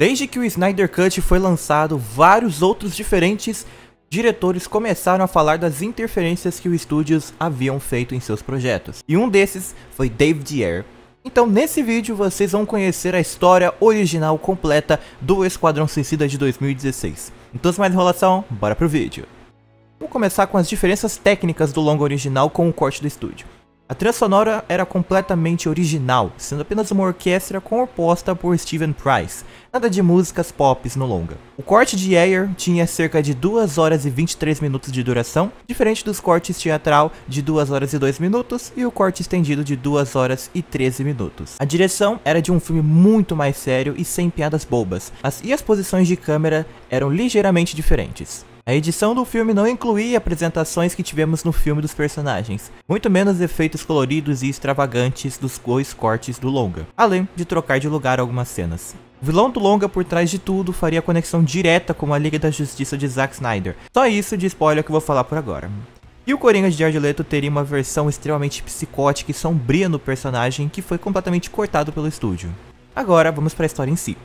Desde que o Snyder Cut foi lançado, vários outros diferentes diretores começaram a falar das interferências que os estúdios haviam feito em seus projetos. E um desses foi David Ayer. Então nesse vídeo vocês vão conhecer a história original completa do Esquadrão Suicida de 2016. Então sem mais enrolação, bora pro vídeo. Vamos começar com as diferenças técnicas do longa original com o corte do estúdio. A trilha sonora era completamente original, sendo apenas uma orquestra composta por Steven Price, nada de músicas pop no longa. O corte de Ayer tinha cerca de 2 horas e 23 minutos de duração, diferente dos cortes teatral de 2 horas e 2 minutos e o corte estendido de 2 horas e 13 minutos. A direção era de um filme muito mais sério e sem piadas bobas, e as posições de câmera eram ligeiramente diferentes. A edição do filme não incluía apresentações que tivemos no filme dos personagens, muito menos efeitos coloridos e extravagantes dos 2 cortes do longa, além de trocar de lugar algumas cenas. O vilão do longa por trás de tudo faria conexão direta com a Liga da Justiça de Zack Snyder, só isso de spoiler que eu vou falar por agora. E o Coringa de Jared Leto teria uma versão extremamente psicótica e sombria no personagem que foi completamente cortado pelo estúdio. Agora vamos para a história em si.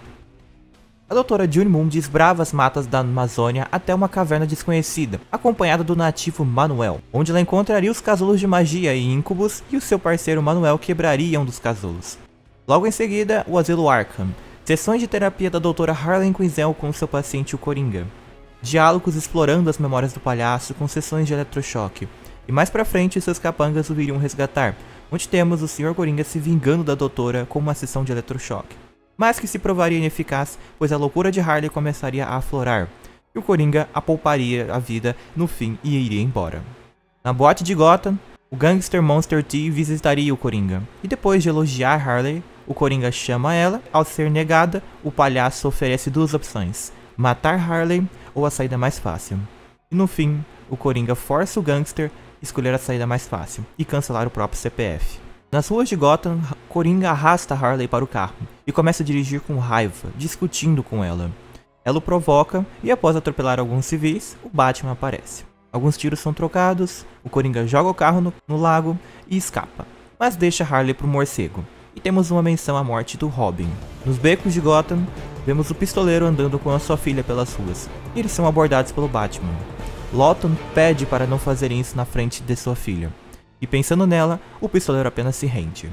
A doutora June Moon desbrava as matas da Amazônia até uma caverna desconhecida, acompanhada do nativo Manuel, onde ela encontraria os casulos de magia e íncubos e o seu parceiro Manuel quebraria um dos casulos. Logo em seguida, o asilo Arkham, sessões de terapia da doutora Harley Quinzel com seu paciente o Coringa, diálogos explorando as memórias do palhaço com sessões de eletrochoque, e mais pra frente seus capangas o viriam resgatar, onde temos o Sr. Coringa se vingando da doutora com uma sessão de eletrochoque, mas que se provaria ineficaz, pois a loucura de Harley começaria a aflorar, e o Coringa a pouparia a vida no fim e iria embora. Na boate de Gotham, o gangster Monster T visitaria o Coringa, e depois de elogiar Harley, o Coringa chama ela. Ao ser negada, o palhaço oferece 2 opções: matar Harley ou a saída mais fácil. E no fim, o Coringa força o gangster a escolher a saída mais fácil e cancelar o próprio CPF. Nas ruas de Gotham, Coringa arrasta Harley para o carro e começa a dirigir com raiva, discutindo com ela. Ela o provoca e após atropelar alguns civis, o Batman aparece. Alguns tiros são trocados, o Coringa joga o carro no lago e escapa, mas deixa Harley para o morcego. E temos uma menção à morte do Robin. Nos becos de Gotham, vemos o pistoleiro andando com a sua filha pelas ruas, e eles são abordados pelo Batman. Lawton pede para não fazerem isso na frente de sua filha. E pensando nela, o pistoleiro apenas se rende.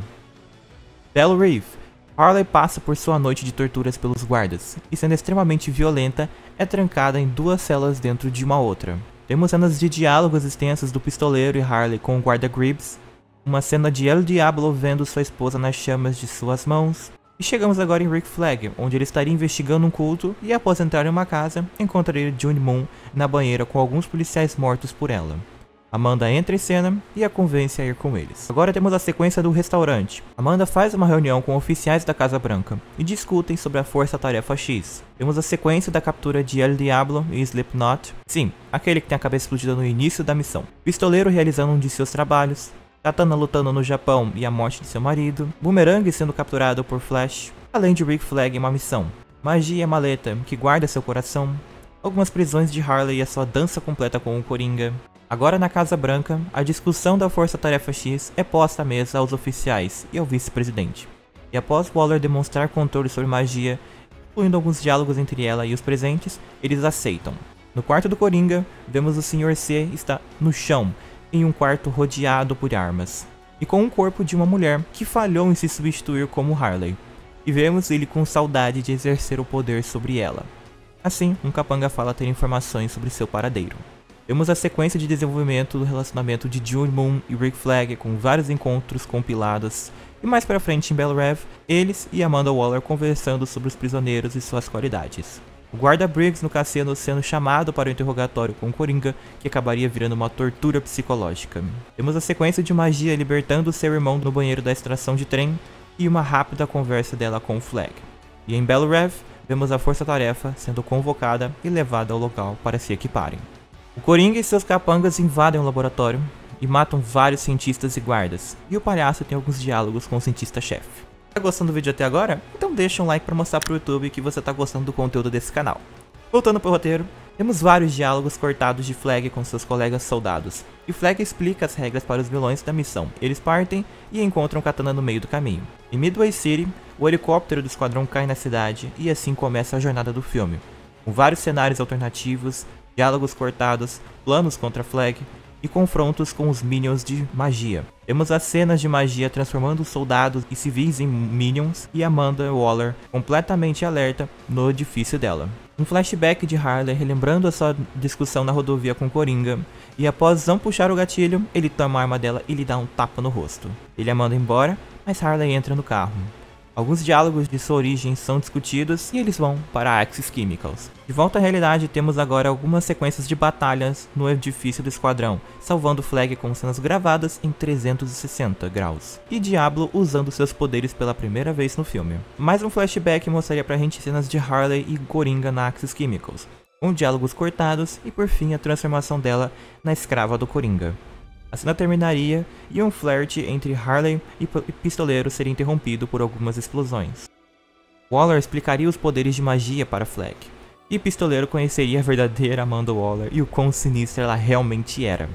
Belle Reve. Harley passa por sua noite de torturas pelos guardas, e sendo extremamente violenta, é trancada em 2 celas dentro de uma outra. Temos cenas de diálogos extensos do pistoleiro e Harley com o guarda Gribbs, uma cena de El Diablo vendo sua esposa nas chamas de suas mãos, e chegamos agora em Rick Flag, onde ele estaria investigando um culto e após entrar em uma casa, encontraria June Moon na banheira com alguns policiais mortos por ela. Amanda entra em cena e a convence a ir com eles. Agora temos a sequência do restaurante. Amanda faz uma reunião com oficiais da Casa Branca e discutem sobre a Força-Tarefa X. Temos a sequência da captura de El Diablo e Slipknot. Sim, aquele que tem a cabeça explodida no início da missão. Pistoleiro realizando um de seus trabalhos. Katana lutando no Japão e a morte de seu marido. Boomerang sendo capturado por Flash. Além de Rick Flag em uma missão. Magia e maleta que guarda seu coração. Algumas prisões de Harley e a sua dança completa com o Coringa. Agora na Casa Branca, a discussão da Força-Tarefa X é posta à mesa aos oficiais e ao vice-presidente. E após Waller demonstrar controle sobre magia, incluindo alguns diálogos entre ela e os presentes, eles aceitam. No quarto do Coringa, vemos o Sr. C está no chão, em um quarto rodeado por armas, e com o corpo de uma mulher que falhou em se substituir como Harley. E vemos ele com saudade de exercer o poder sobre ela. Assim, um capanga fala ter informações sobre seu paradeiro. Vemos a sequência de desenvolvimento do relacionamento de June Moon e Rick Flag com vários encontros compilados, e mais pra frente em Belle Reve, eles e Amanda Waller conversando sobre os prisioneiros e suas qualidades. O guarda Briggs no cassino sendo chamado para o interrogatório com o Coringa, que acabaria virando uma tortura psicológica. Temos a sequência de magia libertando seu irmão no banheiro da estação de trem, e uma rápida conversa dela com o Flag. E em Belle Reve, vemos a força-tarefa sendo convocada e levada ao local para se equiparem. O Coringa e seus capangas invadem o laboratório e matam vários cientistas e guardas, e o palhaço tem alguns diálogos com o cientista-chefe. Tá gostando do vídeo até agora? Então deixa um like para mostrar pro YouTube que você tá gostando do conteúdo desse canal. Voltando pro roteiro, temos vários diálogos cortados de Flag com seus colegas soldados, e Flag explica as regras para os vilões da missão. Eles partem e encontram Katana no meio do caminho. Em Midway City, o helicóptero do esquadrão cai na cidade e assim começa a jornada do filme, com vários cenários alternativos, diálogos cortados, planos contra Flag e confrontos com os Minions de magia. Temos as cenas de magia transformando soldados e civis em Minions e Amanda Waller completamente alerta no edifício dela. Um flashback de Harley relembrando a sua discussão na rodovia com Coringa, e após não puxar o gatilho, ele toma a arma dela e lhe dá um tapa no rosto. Ele a manda embora, mas Harley entra no carro. Alguns diálogos de sua origem são discutidos e eles vão para a Axis Chemicals. De volta à realidade, temos agora algumas sequências de batalhas no edifício do esquadrão, salvando Flag com cenas gravadas em 360 graus, e Diablo usando seus poderes pela primeira vez no filme. Mais um flashback mostraria pra gente cenas de Harley e Coringa na Axis Chemicals, com diálogos cortados e por fim a transformação dela na escrava do Coringa. A cena terminaria e um flerte entre Harley e Pistoleiro seria interrompido por algumas explosões. Waller explicaria os poderes de magia para Flag, e Pistoleiro conheceria a verdadeira Amanda Waller e o quão sinistra ela realmente era.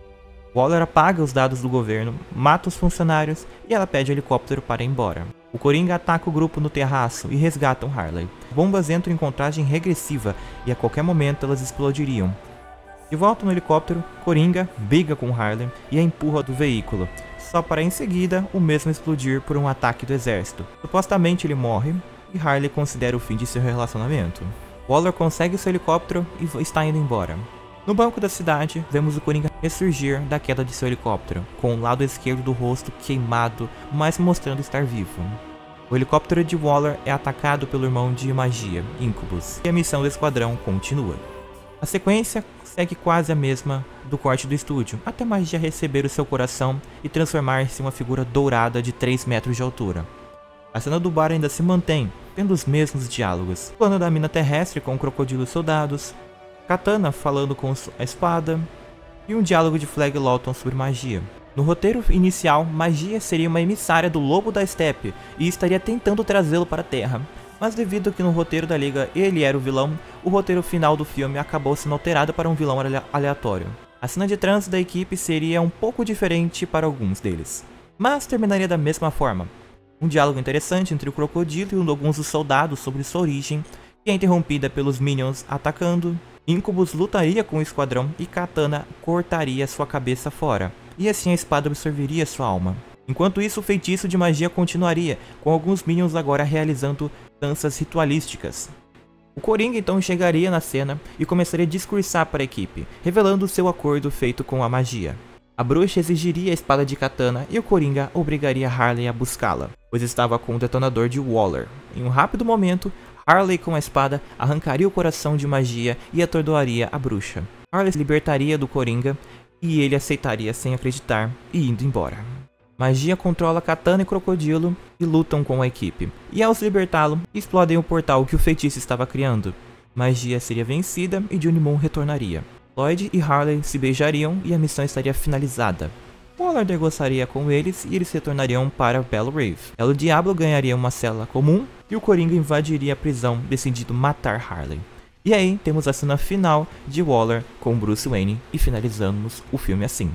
Waller apaga os dados do governo, mata os funcionários e ela pede o helicóptero para ir embora. O Coringa ataca o grupo no terraço e resgatam Harley. Bombas entram em contagem regressiva e a qualquer momento elas explodiriam. De volta no helicóptero, Coringa briga com Harley e a empurra do veículo, só para em seguida o mesmo explodir por um ataque do exército. Supostamente ele morre e Harley considera o fim de seu relacionamento. Waller consegue seu helicóptero e está indo embora. No banco da cidade, vemos o Coringa ressurgir da queda de seu helicóptero, com o lado esquerdo do rosto queimado, mas mostrando estar vivo. O helicóptero de Waller é atacado pelo irmão de magia, Incubus, e a missão do esquadrão continua. A sequência segue quase a mesma do corte do estúdio, até magia receber o seu coração e transformar-se em uma figura dourada de 3 metros de altura. A cena do bar ainda se mantém, tendo os mesmos diálogos. O plano da mina terrestre com o crocodilo e soldados, Katana falando com a espada, e um diálogo de Flag Lawton sobre magia. No roteiro inicial, magia seria uma emissária do Lobo da Steppe e estaria tentando trazê-lo para a Terra. Mas devido a que no roteiro da Liga ele era o vilão, o roteiro final do filme acabou sendo alterado para um vilão aleatório. A cena de trânsito da equipe seria um pouco diferente para alguns deles, mas terminaria da mesma forma. Um diálogo interessante entre o crocodilo e alguns dos soldados sobre sua origem, que é interrompida pelos Minions atacando. Incubus lutaria com o esquadrão e Katana cortaria sua cabeça fora, e assim a espada absorveria sua alma. Enquanto isso, o feitiço de magia continuaria, com alguns Minions agora realizando danças ritualísticas. O Coringa então chegaria na cena e começaria a discursar para a equipe, revelando seu acordo feito com a magia. A bruxa exigiria a espada de Katana e o Coringa obrigaria Harley a buscá-la, pois estava com o detonador de Waller. Em um rápido momento, Harley com a espada arrancaria o coração de magia e atordoaria a bruxa. Harley se libertaria do Coringa e ele aceitaria sem acreditar e indo embora. Magia controla Katana e Crocodilo e lutam com a equipe, e ao se libertá-lo, explodem o portal que o feitiço estava criando. Magia seria vencida e Johnny Moon retornaria. Lloyd e Harley se beijariam e a missão estaria finalizada. Waller negociaria com eles e eles retornariam para Belle Reve. El Diablo ganharia uma cela comum e o Coringa invadiria a prisão, decidindo matar Harley. E aí temos a cena final de Waller com Bruce Wayne e finalizamos o filme assim.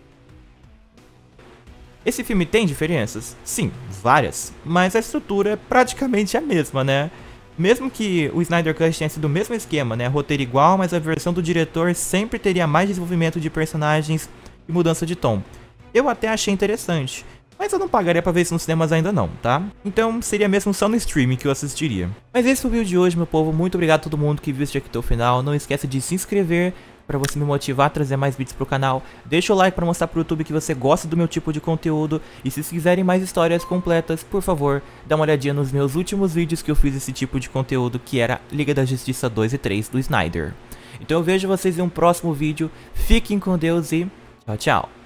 Esse filme tem diferenças? Sim, várias, mas a estrutura é praticamente a mesma, né? Mesmo que o Snyder Cut tenha sido o mesmo esquema, né? Roteiro igual, mas a versão do diretor sempre teria mais desenvolvimento de personagens e mudança de tom. Eu até achei interessante, mas eu não pagaria pra ver isso nos cinemas ainda não, tá? Então seria mesmo só no streaming que eu assistiria. Mas esse foi o vídeo de hoje, meu povo. Muito obrigado a todo mundo que viu aqui até o final. Não esqueça de se inscrever para você me motivar a trazer mais vídeos pro canal. Deixa o like para mostrar pro YouTube que você gosta do meu tipo de conteúdo. E se quiserem mais histórias completas, por favor, dá uma olhadinha nos meus últimos vídeos que eu fiz esse tipo de conteúdo, que era Liga da Justiça 2 e 3 do Snyder. Então eu vejo vocês em um próximo vídeo. Fiquem com Deus e tchau, tchau.